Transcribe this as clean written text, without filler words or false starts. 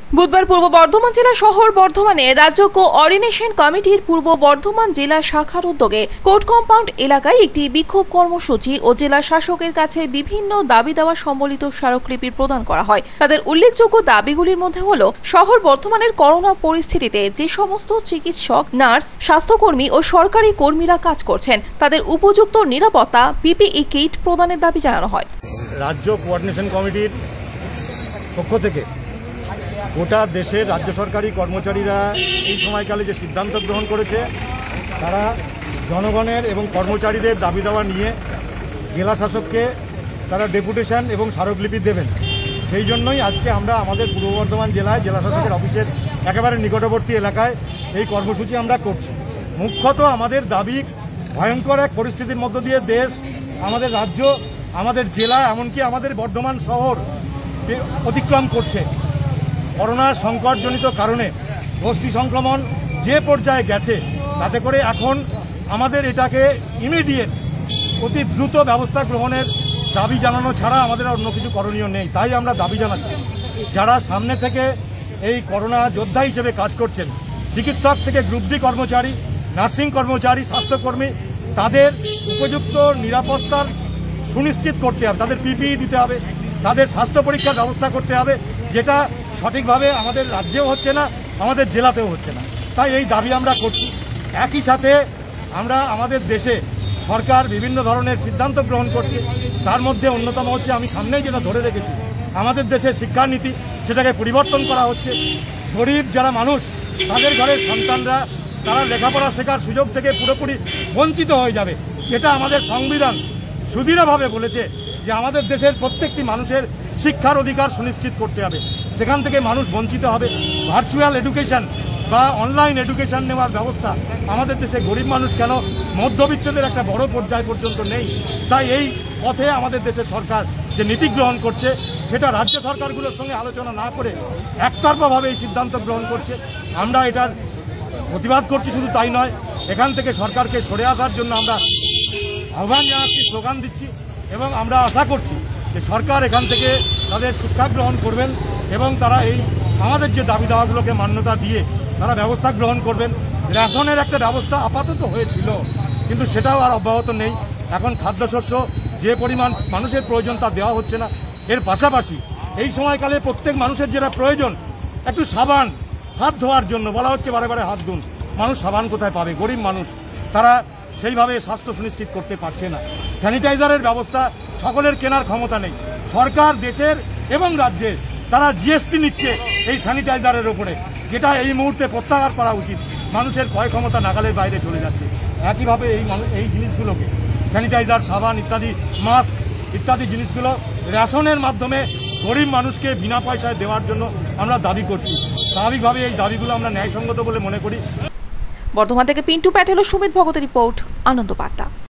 বুধবার পূর্ব বর্ধমান জেলা শহর বর্ধমানে রাজ্য কোঅর্ডিনেশন কমিটির পূর্ব বর্ধমান জেলা শাখার উদ্যোগে কোর্ট কম্পাউন্ড এলাকায় একটি বিক্ষোভ কর্মসূচি ও জেলা শাসকের কাছে বিভিন্ন দাবি দেওয়া সম্বলিত স্মারকলিপি প্রদান করা হয়। তাদের উল্লেখযোগ্য দাবিগুলির মধ্যে হল শহর বর্ধমানের করোনা পরিস্থিতিতে যে সমস্ত চিকিৎসক, নার্স, স্বাস্থ্যকর্মী ও সরকারি কর্মীরা কাজ করছেন তাদের উপযুক্ত নিরাপত্তা পিপিই কিট প্রদানের দাবি জানানো হয়। রাজ্য কোঅর্ডিনেশন কমিটির পক্ষ থেকে গোটা দেশের রাজ্য সরকারি কর্মচারীরা এই সময়কালে যে সিদ্ধান্ত গ্রহণ করেছে, তারা জনগণের এবং কর্মচারীদের দাবি দাওয়া নিয়ে জেলা শাসককে তারা ডেপুটেশন এবং স্মারকলিপি দেবেন। সেই জন্যই আজকে আমরা আমাদের পূর্ব বর্ধমান জেলায় জেলা শাসকের অফিসের একেবারে নিকটবর্তী এলাকায় এই কর্মসূচি আমরা করছি। মুখ্যত আমাদের দাবি, ভয়ঙ্কর এক পরিস্থিতির মধ্য দিয়ে দেশ, আমাদের রাজ্য, আমাদের জেলা, এমনকি আমাদের বর্ধমান শহর অতিক্রম করছে। করোনা সংকটজনিত কারণে গোষ্ঠী সংক্রমণ যে পর্যায়ে গেছে, তাতে করে এখন আমাদের এটাকে ইমিডিয়েট অতি দ্রুত ব্যবস্থা গ্রহণের দাবি জানানো ছাড়া আমাদের অন্য কিছু করণীয় নেই। তাই আমরা দাবি জানাচ্ছি, যারা সামনে থেকে এই করোনা যোদ্ধা হিসেবে কাজ করছেন, চিকিৎসক থেকে গ্রুপ ডি কর্মচারী, নার্সিং কর্মচারী, স্বাস্থ্যকর্মী, তাদের উপযুক্ত নিরাপত্তার সুনিশ্চিত করতে হবে। তাদের পিপিই দিতে হবে, তাদের স্বাস্থ্য পরীক্ষার ব্যবস্থা করতে হবে, যেটা সঠিকভাবে আমাদের রাজ্যেও হচ্ছে না, আমাদের জেলাতেও হচ্ছে না। তাই এই দাবি আমরা করছি। একই সাথে আমরা আমাদের দেশে সরকার বিভিন্ন ধরনের সিদ্ধান্ত গ্রহণ করছে, তার মধ্যে অন্যতম হচ্ছে, আমি সামনেই যেটা ধরে রেখেছি, আমাদের দেশের শিক্ষানীতি, সেটাকে পরিবর্তন করা হচ্ছে। গরিব যারা মানুষ, তাদের ঘরের সন্তানরা তারা লেখাপড়া শেখার সুযোগ থেকে পুরোপুরি বঞ্চিত হয়ে যাবে। এটা আমাদের সংবিধান সুদৃঢ়ভাবে বলেছে যে আমাদের দেশের প্রত্যেকটি মানুষের শিক্ষার অধিকার সুনিশ্চিত করতে হবে। সেখান থেকে মানুষ বঞ্চিত হবে। ভার্চুয়াল এডুকেশন বা অনলাইন এডুকেশন নেওয়ার ব্যবস্থা আমাদের দেশে গরিব মানুষ কেন, মধ্যবিত্তদের একটা বড় পর্যায় পর্যন্ত নেই। তাই এই পথে আমাদের দেশের সরকার যে নীতি গ্রহণ করছে, সেটা রাজ্য সরকারগুলোর সঙ্গে আলোচনা না করে একতরফাভাবে এই সিদ্ধান্ত গ্রহণ করছে। আমরা এটার প্রতিবাদ করছি। শুধু তাই নয়, এখান থেকে সরকারকে সরে আসার জন্য আমরা আহ্বান জানাচ্ছি, স্লোগান দিচ্ছি, এবং আমরা আশা করছি যে সরকার এখান থেকে তাদের শিক্ষা গ্রহণ করবেন এবং তারা এই আমাদের যে দাবি দাওয়াগুলোকে মান্যতা দিয়ে তারা ব্যবস্থা গ্রহণ করবেন। রেশনের একটা ব্যবস্থা আপাতত হয়েছিল, কিন্তু সেটাও আর অব্যাহত নেই। এখন খাদ্যশস্য যে পরিমাণ মানুষের প্রয়োজন তা দেওয়া হচ্ছে না। এর পাশাপাশি এই সময়কালে প্রত্যেক মানুষের যেটা প্রয়োজন, একটু সাবান, হাত ধোয়ার জন্য বলা হচ্ছে বারে বারে হাত ধুন। মানুষ সাবান কোথায় পাবে? গরিব মানুষ, তারা সেইভাবে স্বাস্থ্য সুনিশ্চিত করতে পারছে না। স্যানিটাইজারের ব্যবস্থা সকলের কেনার ক্ষমতা নেই। সরকার দেশের এবং রাজ্যের তারা জিএসটি নিচ্ছে এই স্যানিটাইজারের উপরে, যেটা এই মুহূর্তে প্রত্যাহার করা উচিত। মানুষের ক্রয় ক্ষমতা নাগালের বাইরে চলে যাচ্ছে। একইভাবে এই জিনিসগুলোকে, স্যানিটাইজার, সাবান ইত্যাদি, মাস্ক ইত্যাদি জিনিসগুলো রেশনের মাধ্যমে গরিব মানুষকে বিনা পয়সায় দেওয়ার জন্য আমরা দাবি করছি। স্বাভাবিকভাবে এই দাবিগুলো আমরা ন্যায়সঙ্গত বলে মনে করি। বর্ধমান থেকে পিন্টু প্যাটেল ও সুমিত ভগতের রিপোর্ট, আনন্দ বার্তা।